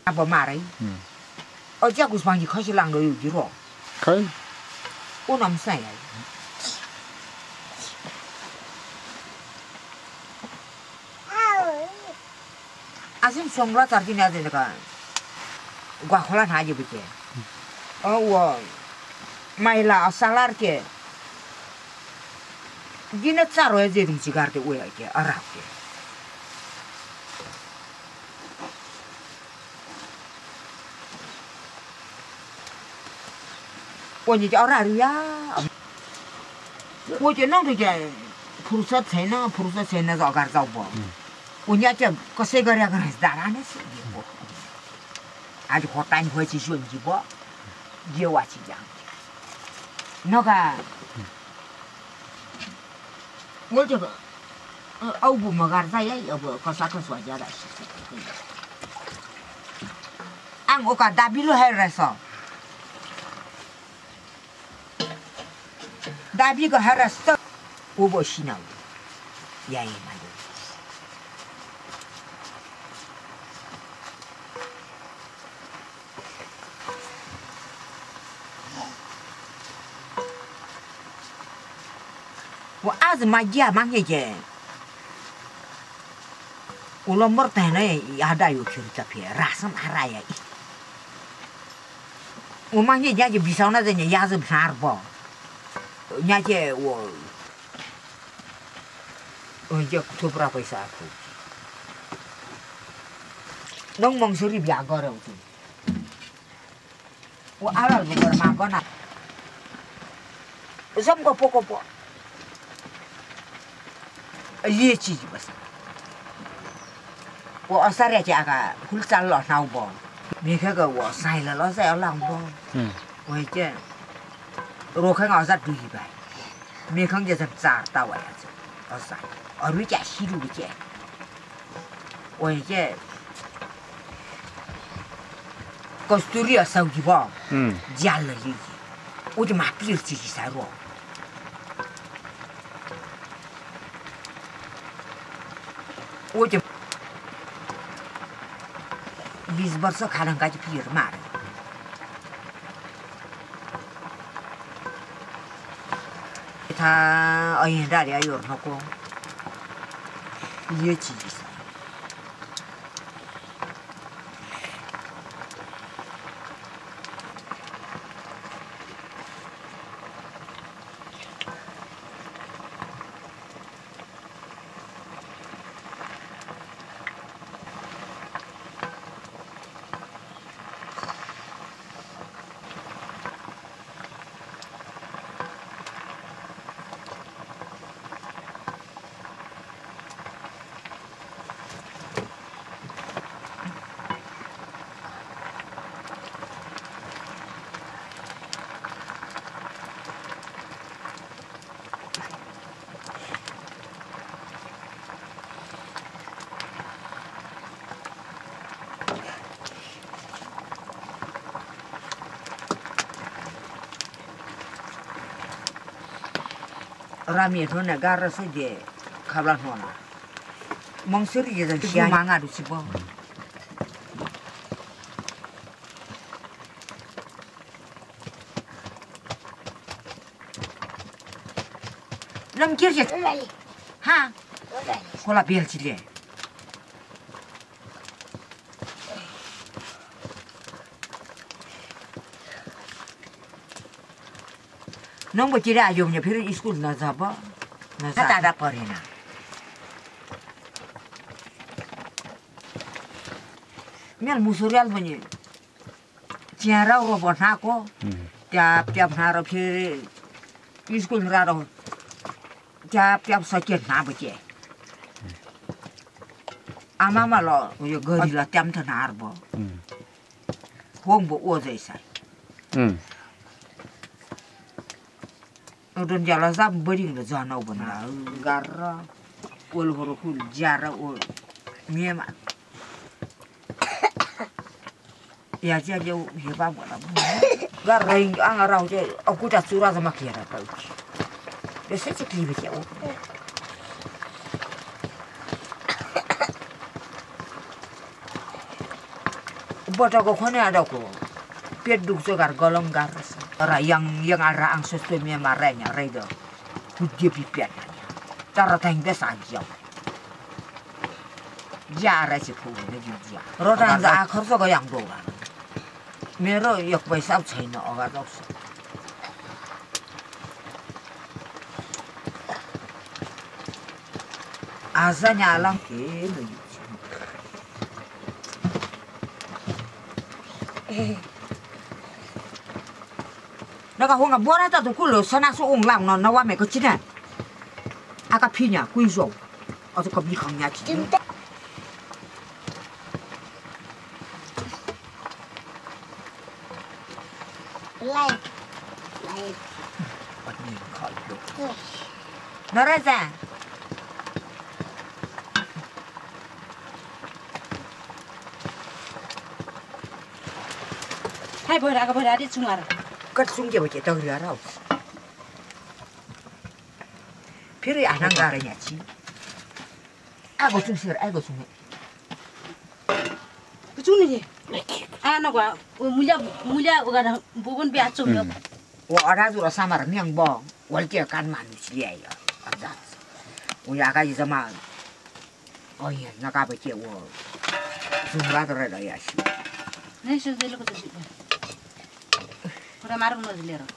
아빠 말이. 어제 그 방이 거실랑 거 여기로. 가인. 오남 사야. 아심 송라 자기냐 되니까. 과콜라 하지 보지. 와. 마일라 살라르게. 니네 짜로야 되는 지가르게 오야게 알아게.我你叫啥的呀？我就弄这个菩萨菜呢，菩萨菜那早干早不？我家这个谁个人个是咋啦？那是的不？俺就好单回去选去不？也我去讲。那个，我这个，欧不么干啥呀？要不搞啥个说家的？俺我干大比路还来说。 다비가 하라서 오버시나우 야이 말이야. 뭐 아즈마지야 망해게. 울엄버 때네 야다요 키르타피에 라슴 하라야. 오망해 야지 비싸나더니 야즈 사르버. 人家我이제 투브라 पैसा आको नङ मंगसुरी बिहा गरे उति वो आला गुबर मा गना सबको पोको पो लिए चीज बस वो असरे जागा फुल चाल ल नाउ बो मेखेको वो साइला ल साइ लाङ बो वो के रोखङ अझ दुई भाइ मेखङ जे चार ता वया छ असा अरु क्या सिरु के ओइ के कस्तुरी असौगी बो ज्याल लि ओ जे मापिर चिज सारो ओ जे 20 वर्ष खानाका चाहिँ पिर मार他哎大家有那个业绩噻。 라미 돈에 가르서 이제 가블라노나 멍소리 이제 시야 망아도 집어 남 길게 하 콜라 비엘치리 नंबर चिरे आयो भने फेरि स्कुल नजाब नजादा परेन मेल मुसुरियाल पनि त्यहाँ राउरो बनाएको ट्याप ट्याप बनाएर फेरि स्कुल रारो ट्याप ट्याप सकिए नाबके आमामा ल उयो गरिला ट्याम त नार भयो होङबो ओजैसा उदन जाला जा बडिङ जानाउ बना गार ओल हरो फुल ज्यारा ओ मेमा या ज्या जो हेबा बना गार रही आङ राउ चाहिँ अकुटा चुरा जमा खेरा त त्यसै चाहिँ क्लिबे के हो botago khone adaku peduk sogar golong garas ora yang ara ang sistemnya marenya redo pudie pipian cara tang besa aja jara si pu ne juja rodan za khorso go yang doga mero yok bai sao chaina oga dos azanya lang ke lu 내가 혼가 뭐라도 굴러 선아서 옹랑 너 나와 메고 지네 아까 피냐 구이소 어서 거 미강냐 지금 lại 언니 걸로 너라자 hai bữa đã có bữa đã đi chung à cất xuống kia bởi tao rửa đâu phía ăn ăn gà nhà chị ai có chung sữa ai có chung cái chung này gì à nó quá mulia cái đó bukan biar chung đâu 와 알아주러 사마를 명봉 월께 간만 지예요 맞아 우리가 이제 막 어이 나가 볼게 워 중간으로 야시 네 실제로 그것도 지 그래 말은 뭐 들려라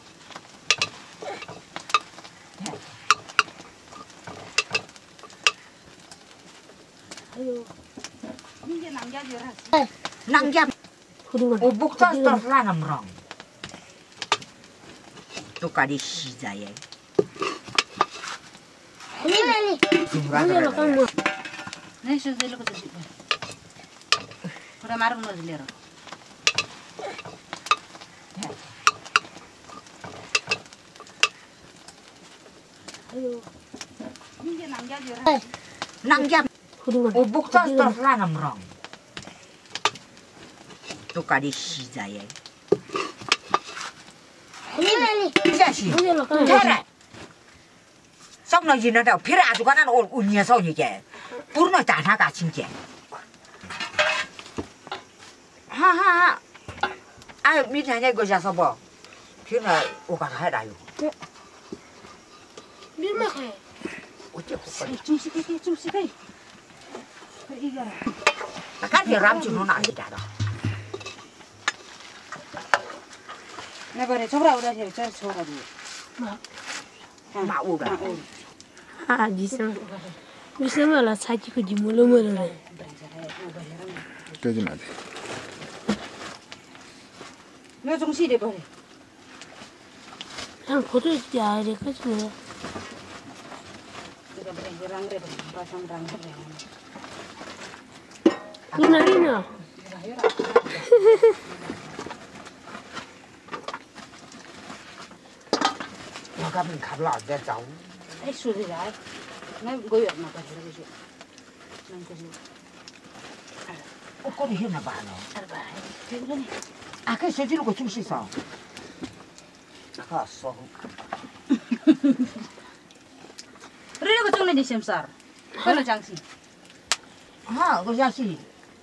ayo 이제 남자들아 남자 그리고 오복자스터 라남랑 똑같이 시자에 아니 중간으로 네 실제로 그것도 지 그래 말은 뭐 들려라 ayo 이제 남자들아 남자 그리고 오복자스터 라남랑 똑같이 시자에 아니 자시 아니로 테레 xong nói gì nó đâu phía ra tụi con ăn ổn nhiều sao như vậy bún nó chả cả chính chị ha ha ai biết thế này có sao sao bỏ phía này ô cả hai đại 밀막해 ô chết 좀 시게 이거 cái gì làm chứ nó nãy gì cả đó 내 버려 저거라 그래 저 저거가지고 mà ô cả 아 미스마라 사지고 지물어버려 떼지 마 돼. 너 정신이 버려 그냥 고들지 아래 가지고 이거 버려 이랑 그래 버려 바상랑 그래 누나리나 nó gặp mình khắp lọt về cháu ai suy đi lại nó gọi việc mà cái gì nên cái gì ô có thể hiện là bà nó à bà cái này à cái số tiền của chúng sĩ sao à số 그래 그 쪽에 니 셈살 그걸로 장시 à có giá trị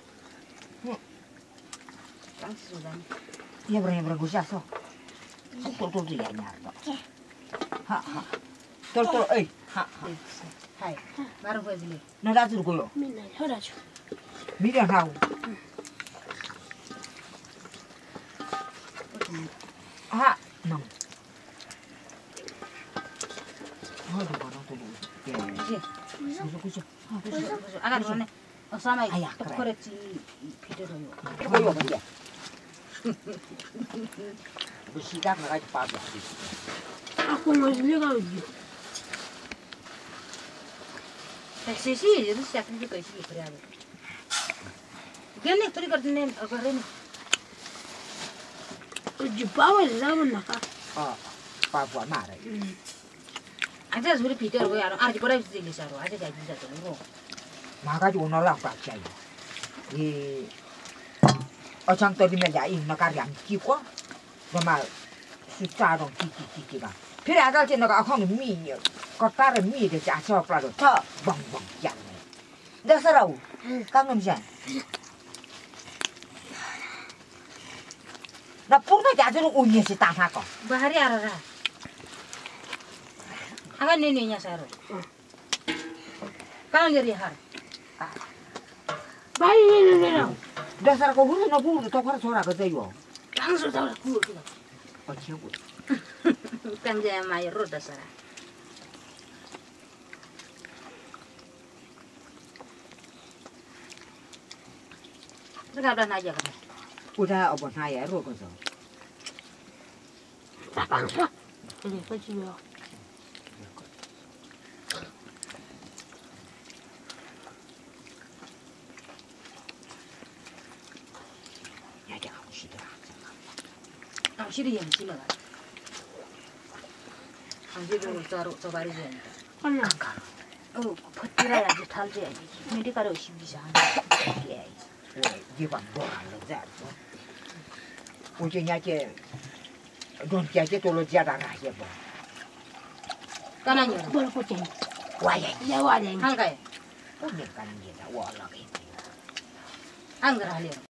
장시 소장 얘브라 có giá sao 똘똘 gì nhà đó ha ha 똘똘 에이 ha ha 하이 말은 보여줄래 nó đã 들고요 맨날 혈아줘 미련하고 아, 너. 어디 봐, 너 또. 예. 그죠, 그죠. 아, 그죠. 아까 전에 어사마이 아야, 또 그래. 그랬지 비대로요 이거 뭔데? 그 시작 나가지 빠져. 아까 실려가 오지 셋이 이제 시작한 게 것이 그래야 돼 걔네 둘이 그러네 그러네 어지 빠와를 잡은 나가 빠져 말해. 아자 우리 비대로 야 아직 버려 주지 사로 아자 잘 주자 또 마가지고 놀랑 빠져요. 이 어창떨이면 야인 나가리 안 끼고 그마 숫자로 끼끼끼끼가 필요 안 할지 내가 아까는 미 겉다른 미를 짜서 빠져 더 뻥뻥 짱네 내 사라우 강음산 나 뽕나 자주는 온니지 따사고. Bahari arara. Akan ini nya saro. Kan jadi har. 빨리 내려. 내사라고 후루나 부르도 똑바로 소라 그대요. 땅수 잡아 구워. 어찌하고. Kan dia mai roda sara. Sekarang aja kan. 우다 어버 나야 로고서. 빵수. 이제 빠지고요. 야자 하고 싶더라. Angshiri yang sila. Angshiri taruh sabari je. 빨리. Oh, petira ya jutal je. Mesti kalau isi bisa. 왜 이방 뭐하는 자. 우지냐게 돈자게 돌로자다가 해 봐. Kananya. 뭘 고쳐. 와야. 이제 와야 돼. Hangkai. 오늘 가는 게다 와라게. Angger halir.